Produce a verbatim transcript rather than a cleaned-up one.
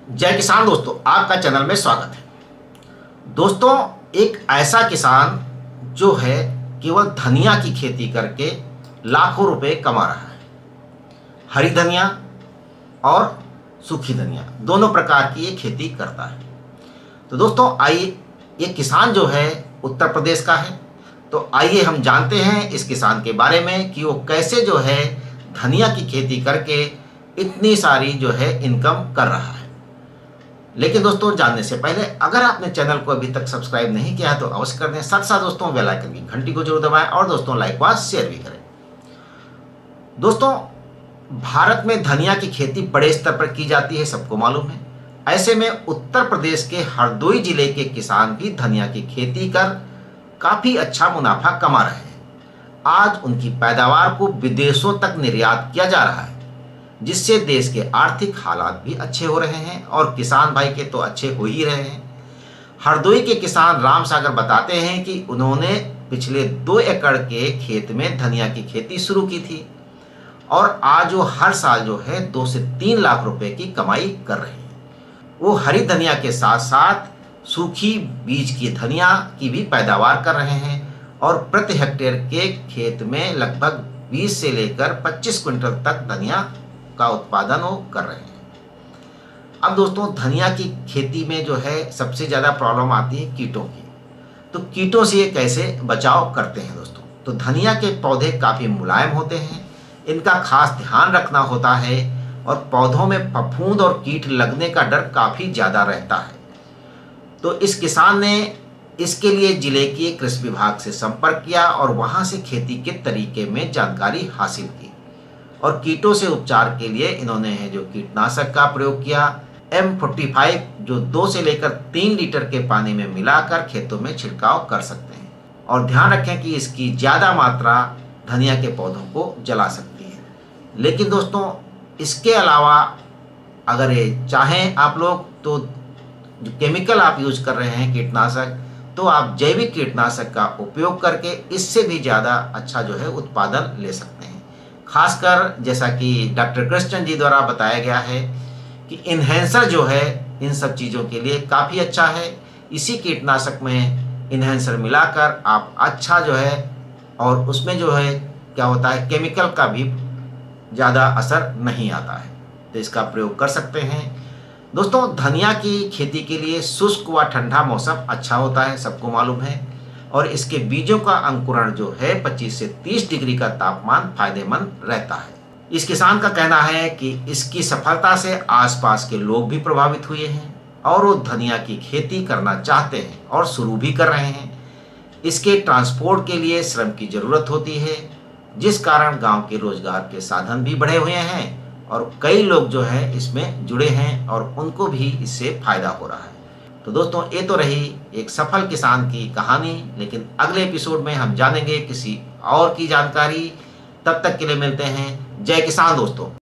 जय किसान दोस्तों, आपका चैनल में स्वागत है। दोस्तों, एक ऐसा किसान जो है केवल धनिया की खेती करके लाखों रुपए कमा रहा है। हरी धनिया और सूखी धनिया दोनों प्रकार की ये खेती करता है। तो दोस्तों आइए, ये किसान जो है उत्तर प्रदेश का है। तो आइए हम जानते हैं इस किसान के बारे में कि वो कैसे जो है धनिया की खेती करके इतनी सारी जो है इनकम कर रहा है। लेकिन दोस्तों जानने से पहले अगर आपने चैनल को अभी तक सब्सक्राइब नहीं किया है तो अवश्य कर दें। साथ साथ दोस्तों बेल आइकन की घंटी को जरूर दबाएं और दोस्तों लाइक व शेयर भी करें। दोस्तों, भारत में धनिया की खेती बड़े स्तर पर की जाती है, सबको मालूम है। ऐसे में उत्तर प्रदेश के हरदोई जिले के किसान भी धनिया की खेती कर काफी अच्छा मुनाफा कमा रहे हैं। आज उनकी पैदावार को विदेशों तक निर्यात किया जा रहा है, जिससे देश के आर्थिक हालात भी अच्छे हो रहे हैं और किसान भाई के तो अच्छे हो ही रहे हैं। हरदोई के किसान राम सागर बताते हैं कि उन्होंने पिछले दो एकड़ के खेत में धनिया की खेती शुरू की थी और आज वो हर साल जो है दो से तीन लाख रुपए की कमाई कर रहे हैं। वो हरी धनिया के साथ साथ सूखी बीज की धनिया की भी पैदावार कर रहे हैं और प्रति हेक्टेयर के खेत में लगभग बीस से लेकर पच्चीस क्विंटल तक धनिया का उत्पादन वो कर रहे हैं। अब दोस्तों, धनिया की खेती में जो है सबसे ज़्यादा प्रॉब्लम आती है कीटों की। तो कीटों से ये कैसे बचाव करते हैं दोस्तों? तो धनिया के पौधे काफ़ी मुलायम होते हैं, इनका खास ध्यान रखना होता है और पौधों में फफूंद और कीट लगने का डर काफ़ी ज़्यादा रहता है। तो इस किसान ने इसके लिए जिले के कृषि विभाग से संपर्क किया और वहाँ से खेती के तरीके में जानकारी हासिल की और कीटों से उपचार के लिए इन्होंने है जो कीटनाशक का प्रयोग किया। एम फोर्टी फाइव जो दो से लेकर तीन लीटर के पानी में मिलाकर खेतों में छिड़काव कर सकते हैं और ध्यान रखें कि इसकी ज़्यादा मात्रा धनिया के पौधों को जला सकती है। लेकिन दोस्तों, इसके अलावा अगर ये चाहें आप लोग तो जो केमिकल आप यूज कर रहे हैं कीटनाशक, तो आप जैविक कीटनाशक का उपयोग करके इससे भी ज़्यादा अच्छा जो है उत्पादन ले सकते हैं। खासकर जैसा कि डॉक्टर कृष्णन जी द्वारा बताया गया है कि इन्हेंसर जो है इन सब चीज़ों के लिए काफ़ी अच्छा है। इसी कीटनाशक में इन्हेंसर मिलाकर आप अच्छा जो है, और उसमें जो है क्या होता है केमिकल का भी ज़्यादा असर नहीं आता है, तो इसका प्रयोग कर सकते हैं। दोस्तों, धनिया की खेती के लिए शुष्क व ठंडा मौसम अच्छा होता है, सबको मालूम है, और इसके बीजों का अंकुरण जो है पच्चीस से तीस डिग्री का तापमान फायदेमंद रहता है। इस किसान का कहना है कि इसकी सफलता से आसपास के लोग भी प्रभावित हुए हैं और वो धनिया की खेती करना चाहते हैं और शुरू भी कर रहे हैं। इसके ट्रांसपोर्ट के लिए श्रम की ज़रूरत होती है, जिस कारण गांव के रोजगार के साधन भी बढ़े हुए हैं और कई लोग जो है इसमें जुड़े हैं और उनको भी इससे फायदा हो रहा है। तो दोस्तों, ये तो रही एक सफल किसान की कहानी, लेकिन अगले एपिसोड में हम जानेंगे किसी और की जानकारी। तब तक के लिए मिलते हैं। जय किसान दोस्तों।